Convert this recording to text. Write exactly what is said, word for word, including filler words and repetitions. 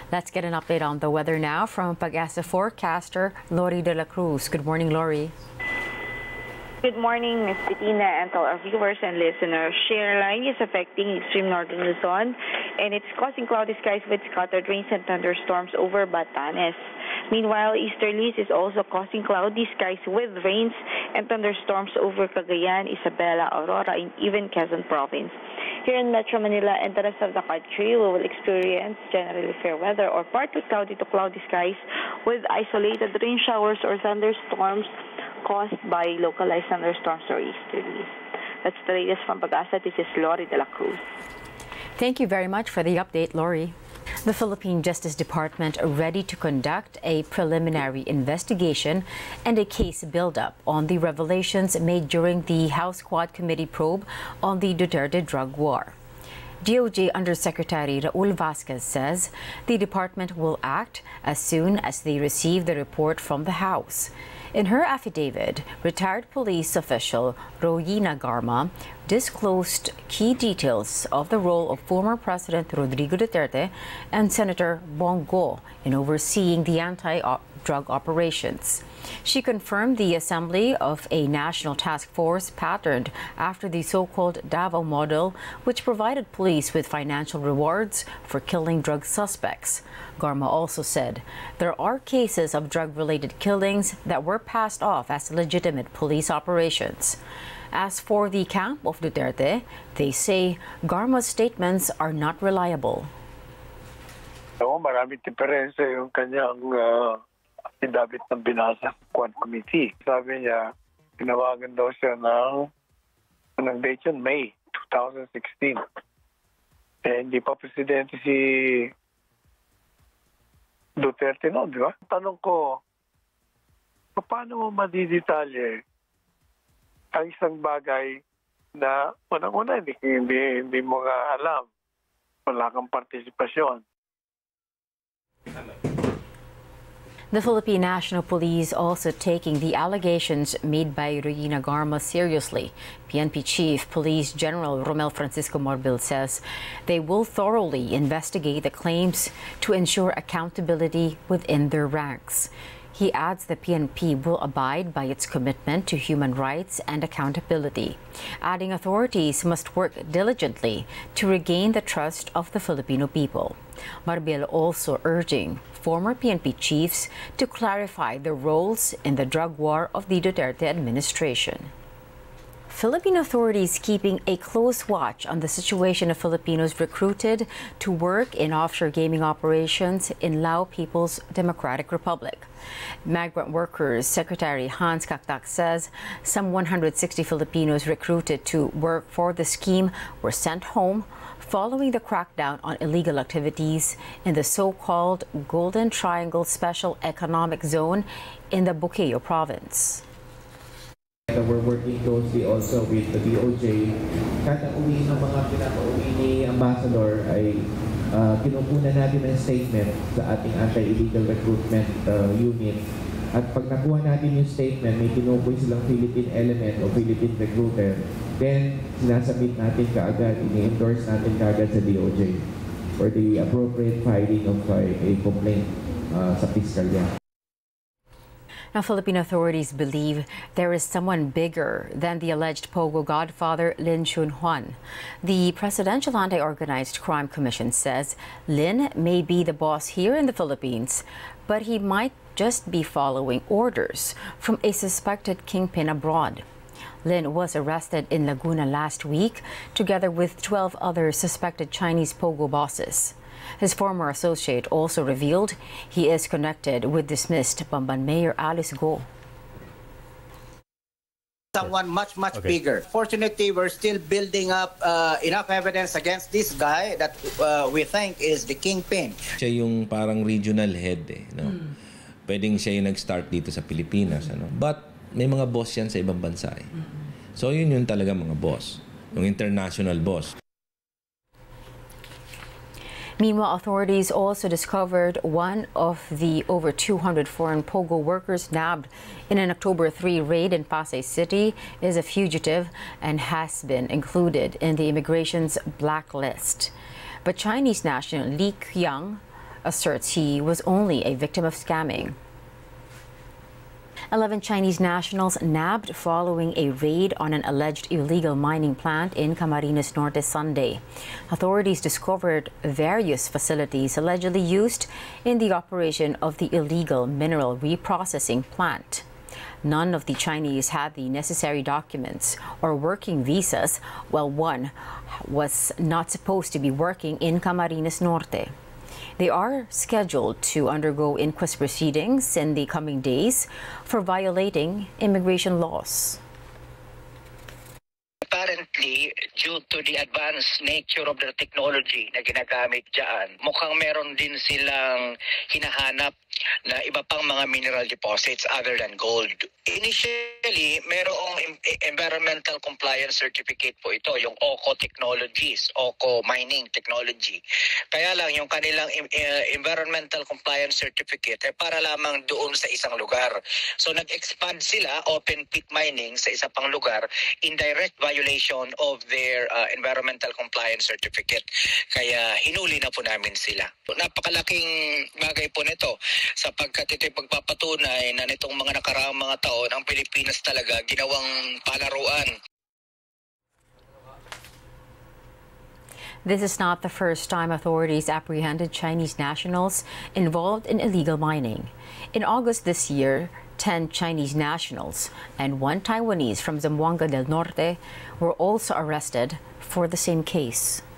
Let's get an update on the weather now from Pag-asa forecaster Lori De La Cruz. Good morning, Lori. Good morning, Miz Bettina, and all our viewers and listeners. Shear line is affecting extreme northern Luzon, and it's causing cloudy skies with scattered rains and thunderstorms over Batanes. Meanwhile, easterlies is also causing cloudy skies with rains and thunderstorms over Cagayan, Isabela, Aurora, and even Quezon Province. Here in Metro Manila and the rest of the country, we will experience generally fair weather or partly cloudy to cloudy skies with isolated rain showers or thunderstorms caused by localized thunderstorms or easterlies. That's the latest from Pag-asa. This is Lori De La Cruz. Thank you very much for the update, Lori. The Philippine Justice Department ready to conduct a preliminary investigation and a case build-up on the revelations made during the House Quad Committee probe on the Duterte drug war. D O J Undersecretary Raul Vasquez says the department will act as soon as they receive the report from the House. In her affidavit, retired police official Royina Garma disclosed key details of the role of former President Rodrigo Duterte and Senator Bongo in overseeing the anti-drug operations. She confirmed the assembly of a national task force patterned after the so-called Davao model, which provided police with financial rewards for killing drug suspects. Garma also said there are cases of drug-related killings that were passed off as legitimate police operations. As for the camp of Duterte, they say Garma's statements are not reliable. Oo, maraming diferensya yung kanyang uh, affidavit ng binasa sa Quad Committee. Sabi niya, tinawagan daw siya ng, ng date yun, May twenty sixteen. Eh, hindi pa presidente si Duterte noon, di ba? Tanong ko, paano mo madidetalye ang isang bagay na unang-una hindi, hindi, hindi mo nga alam, wala kang partisipasyon. The Philippine National Police also taking the allegations made by Royina Garma seriously. P N P Chief Police General Romel Francisco Morbil says they will thoroughly investigate the claims to ensure accountability within their ranks. He adds the P N P will abide by its commitment to human rights and accountability, adding authorities must work diligently to regain the trust of the Filipino people. Morbil also urging former P N P chiefs to clarify their roles in the drug war of the Duterte administration. Philippine authorities keeping a close watch on the situation of Filipinos recruited to work in offshore gaming operations in Lao People's Democratic Republic. Migrant Workers Secretary Hans Kaktak says some one hundred sixty Filipinos recruited to work for the scheme were sent home following the crackdown on illegal activities in the so-called Golden Triangle Special Economic Zone in the Bukeo province. We're working closely also with the D O J. Kada uwi ng mga pinapauwi ni Ambassador ay uh, kinukunan natin ng statement sa ating anti-illegal recruitment uh, unit. At pag nakuha natin yung statement, may tinukoy silang Philippine element o Philippine recruiter, then sinasabit natin kaagad, ini-endorse natin kaagad sa D O J for the appropriate filing of uh, a complaint uh, sa piskalya. Now, Philippine authorities believe there is someone bigger than the alleged Pogo godfather Lin Chunhuan. The Presidential Anti-Organized Crime Commission says Lin may be the boss here in the Philippines, but he might just be following orders from a suspected kingpin abroad. Lin was arrested in Laguna last week, together with twelve other suspected Chinese Pogo bosses. His former associate also revealed he is connected with dismissed Bamban Mayor Alice Go. Someone much, much okay. bigger. Fortunately, we're still building up uh, enough evidence against this guy that uh, we think is the kingpin. Siya yung parang regional head eh, no? Mm. Pwedeng siya yung nag-start dito sa Pilipinas, ano? But may mga boss yan sa ibang bansa eh. Mm. So yun yun talaga mga boss, yung international boss. Meanwhile, authorities also discovered one of the over two hundred foreign Pogo workers nabbed in an October third raid in Pasay City is a fugitive and has been included in the immigration's blacklist. But Chinese national Li Qiang asserts he was only a victim of scamming. Eleven Chinese nationals nabbed following a raid on an alleged illegal mining plant in Camarines Norte Sunday. Authorities discovered various facilities allegedly used in the operation of the illegal mineral reprocessing plant. None of the Chinese had the necessary documents or working visas, while one was not supposed to be working in Camarines Norte. They are scheduled to undergo inquest proceedings in the coming days for violating immigration laws. Apparently, due to the advanced nature of the technology na ginagamit dyan, mukhang meron din silang hinahanap na iba pang mga mineral deposits other than gold. Initially, merong environmental compliance certificate po ito, yung O C O Technologies, O C O Mining Technology. Kaya lang yung kanilang environmental compliance certificate ay para lamang doon sa isang lugar. So nag-expand sila, open pit mining sa isa pang lugar in direct violation of their uh, environmental compliance certificate. Kaya hinuli na po namin sila. Napakalaking bagay po nito sapagkat ito'y pagpapatunay na nitong mga nakaraang mga taon ang Pilipinas talaga ginawang palaruan. This is not the first time authorities apprehended Chinese nationals involved in illegal mining. In August this year, ten Chinese nationals and one Taiwanese from Zamboanga del Norte were also arrested for the same case.